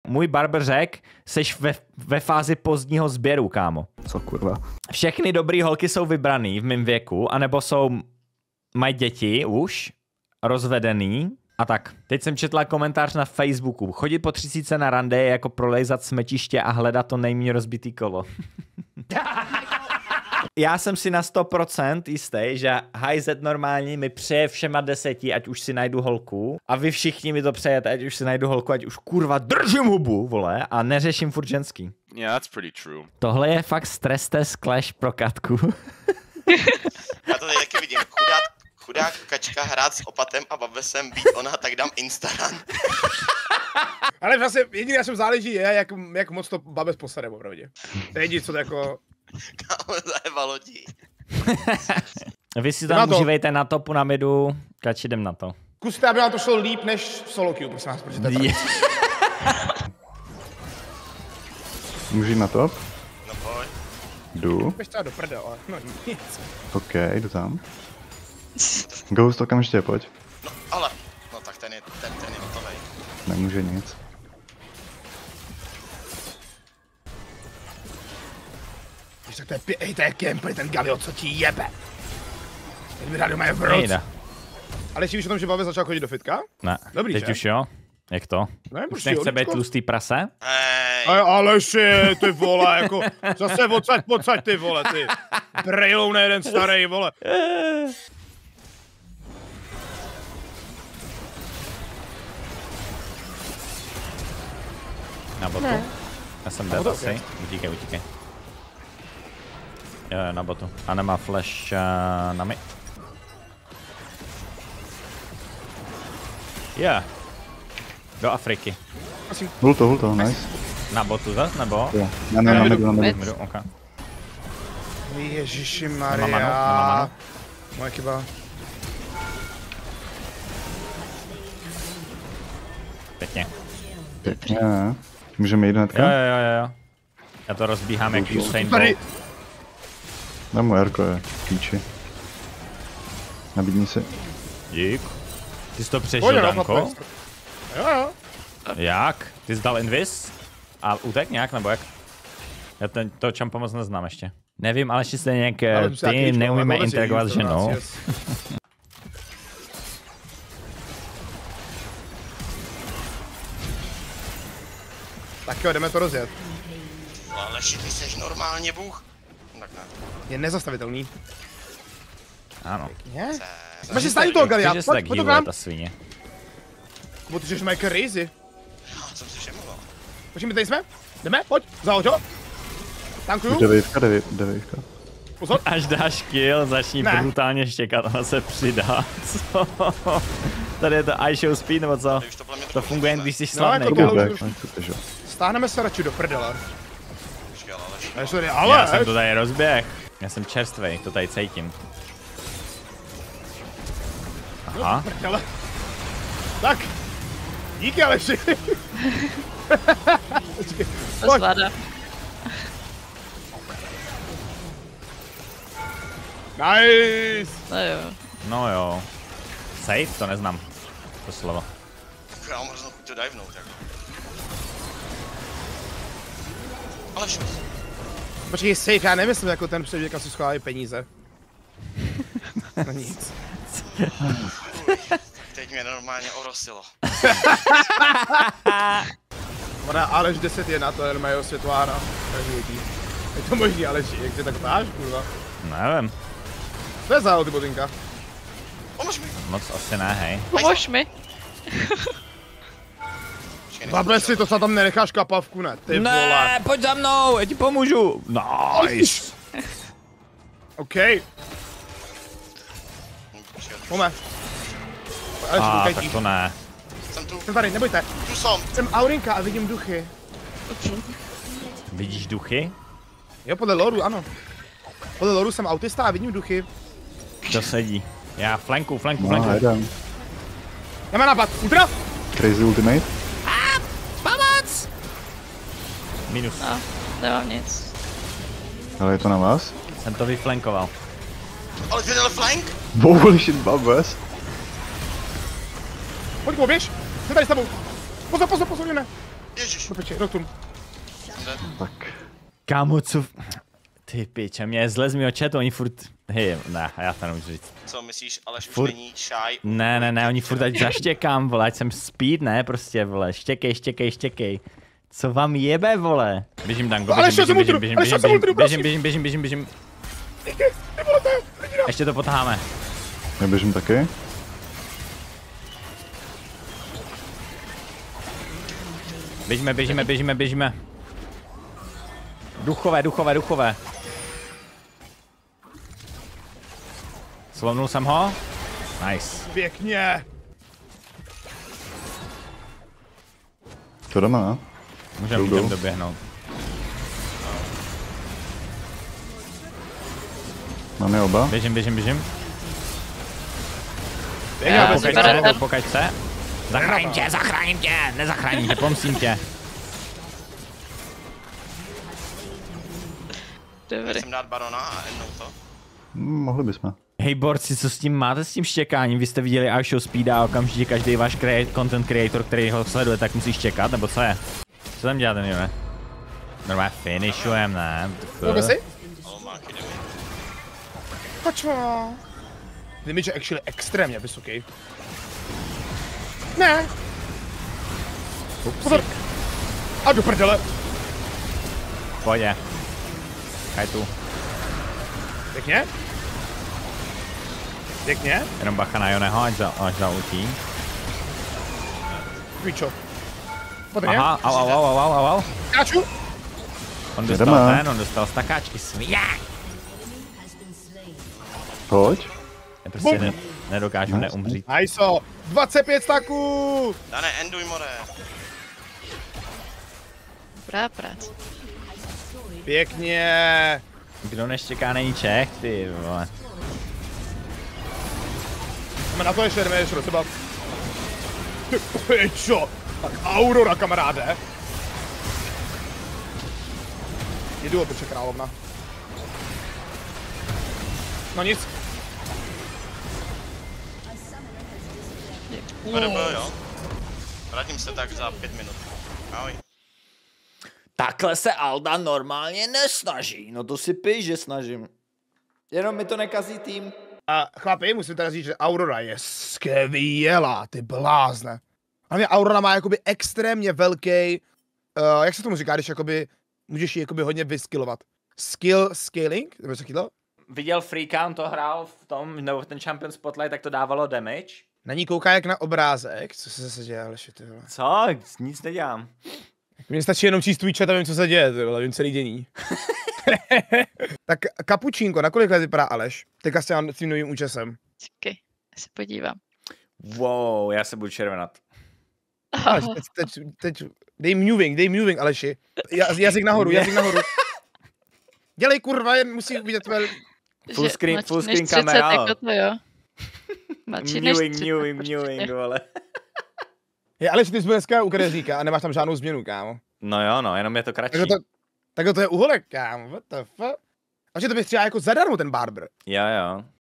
můj barber řekl, seš ve fázi pozdního sběru, kámo. Co kurva? Všechny dobrý holky jsou vybraný v mém věku, anebo mají děti už, rozvedený a tak. Teď jsem četla komentář na Facebooku. Chodit po 30 na rande je jako prolejzat smetiště a hledat to nejméně rozbitý kolo. Já jsem si na 100% jistý, že hajzet normální mi přeje všema 10, ať už si najdu holku. A vy všichni mi to přejete, ať už si najdu holku, ať už kurva držím hubu, vole, a neřeším furt ženský. Yeah, that's pretty true. Tohle je fakt stres test Clash pro Katku. Já to tady taky vidím. Chudák kačka hrát s opatem a babesem být ona, tak dám Instagram. Ale vlastně jediný, na čem záleží, je, jak moc to babes posede, opravdu. To je jediný, co to jako... Kámo, zajeba lodí. Vy si tam užívejte na topu, na midu, Kači, jdem na to. Zkuste, aby vám to šlo líp než v solo queue, prosím vás, protože to je Můžu jít na top? No pojď. Jdu. Běž třeba do prdele, ale no nic. OK, jdu tam. Ghost, okamžitě, pojď. No ale, no tak ten je hotovej. Nemůže nic. Tak to je gameplay, ten Galio, co ti jebe. Teď mi rádi mají v roce. Ale ještě víš o tom, že babes začal chodit do fitka? Ne, dobrý, teď že? už jo. Jak to? Ne, už nechce být tlustý prase? Hej. Aleši, ty vole, jako zase odsaď ty vole, ty. Brejlou na jeden starý, vole. Na botu? Ne. Já jsem dead asi. Utíkej. Jo, na botu. A nemá flash na mi. Yeah. Do Afriky. Hulto, nice. Na botu zas, nebo? Jo, já na midu. Okay. Ježišimaria. Nemá manu. Moje chyba. Pěkně. Pěkně. Můžeme jít hnedka? Jo. Já to rozbíhám jak Usain Bolt. Dám mu Erko, je píči. Nabídni si. Dík. Ty jsi to přežil, Danko? Jo. Jak? Ty jsi dal invis? A utek nějak, nebo jak? Já to čampa moc neznám ještě. Nevím, ale ještě nějak ty neumíme interagovat s ženou. Tak jo, jdeme to rozjet. Ale ty seš normálně bůh. Tak ne. Je nezastavitelný. Ano. Máš stání toho Galia, pojď to nám. Ta svině. Kubo, ty jsi mají crazy. Já jsem si všiml. Počkej, tady jsme? Jdeme, pojď, zahoď ho. Tankuju. Devejka. Pozor. Až dáš kill, začni brutálně štěkat, ona se přidá. Co? Tady je to iShow speed, nebo co? To funguje jen, když jsi slavný. Stáhneme se radši do prdele. Já jsem to tady rozběh. Já jsem čerstvej, to tady cítím. Aha. Tak. Díky, Aleši. To zvládá. Nice. No jo. Safe? To neznám. To slovo. Já mám hroznou chuť to divenout, jako. Ale všude. Počkej, safe, já nemyslím jako ten předvěk, asi schovávají peníze. No nic. Teď mě normálně orosilo. Ona Aleš 10 je na to, jen mají světlára. Je to možný, Aleši, jak ty tak ptáš, kurva? Nevím. Co je za ty botinka? Pomož mi. Moc asi ne, hej. Pomož mi. Bable si, to se tam nenecháš kapavku, ne? Ty vole. Ne, pojď za mnou, já ti pomůžu. Nice. OK. Pome. Tak to ne. Jsem tady, nebojte. Tu jsem. Jsem Aurinka a vidím duchy. Vidíš duchy? Jo, podle loru, ano. Podle loru jsem autista a vidím duchy. To sedí. Já flanku. Já mám nápad, ultra! Crazy ultimate. Pomoc! Minus. No, nemám nic. Ale je to na vás? Jsem to vyflankoval. Ale ty dal flank? Holy shit, babes. Pojď, poběž! Jsem tady s tebou! Pozor, ne! Ježiš. Do peči, Nocturne. Tak. Kámo, co... Ty piče, mě je zle z mýho chatu, oni furt... Hej, ne, já to nemůžu říct. Co myslíš, Aleš už Furt- není shy? Ne, oni furt ať zaštěkám, vole, ať jsem speed, ne, prostě, vole, štěkej. Co vám jebe, vole? Běžím, Dango, Ale šel jsem ultru, běžím. Ještě to potáháme. Já běžím taky. Běžíme. Duchové. Slovnul jsem ho. Nice. Pěkně. Co jdeme, ne? Můžeme doběhnout. Máme oba. Běžím. Pokaď se. Zachráním tě, nezachráním tě, pomstím tě. Dobrý. Jsem dát barona a endnou to. Mohli bychom. Hej borci, co s tím máte s tím štěkáním? Vy jste viděli iShow Speeda a okamžitě každý váš content creator, který ho sleduje, tak musí štěkat, nebo co je? Co tam děláte, ne? Normálně finishujem, ne? Koukej si? Alomáky, jdeme. Pačma. Damage je actually extrémně vysoký. Ne. Pozor. A do prdele. Pojď. Kaj tu. Pěkně. Jenom bacha na Joneho, až zautí. Pičo. Patrně. Aha, au. Káču. On dostal stakáčky, sviják. Pojď. Já prostě nedokážu neumřít. Ajso. 25 staků. Dane, enduj, more. Dobrá práce. Pěkně. Kdo neštěká, není Čech, ty vole. Jdeme na to ještě, do sebe. Pičo. Tak Aurora, kamaráde. Jedu, opiče královna. No nic. Jo. Vrátím se tak za 5 minut. Ahoj. Takhle se Alda normálně nesnaží, no to si píš, že snažím. Jenom mi to nekazí tým. A chlapi, musím teda říct, že Aurora je skvělá, ty blázne. Hlavně Aurora má jakoby extrémně velký, jak se tomu říká, když jakoby můžeš ji jakoby hodně vyskillovat. Skill scaling, nebo co chytlo? Viděl Freaka, on to hrál v tom, nebo ten Champion Spotlight, tak to dávalo damage. Na ní kouká jak na obrázek, co se zase děje, Aleši, ty vole. Co? Nic nedělám. Mně stačí jenom číst tvůj chat a vím, co se děje, ty vole, vím celý dění. Tak kapučínko, na kolik let vypadá Aleš? Teďka s tím novým účesem. Čekej, já se podívám. Wow, já se budu červenat. Aleš, teď, dej moving, Aleši. Jazyk nahoru. Dělej kurva, jen musí uvidět tvé... Full screen kamera, jako to, jo. Mewing, vole. Je, Aleš, ty jsi byl dneska u Kadeříka a nemáš tam žádnou změnu, kámo. No jo, no, jenom je to kratší. Tak to je uholek, kámo, what the fuck? A že to bych třeba jako zadarmo ten barber. Jo.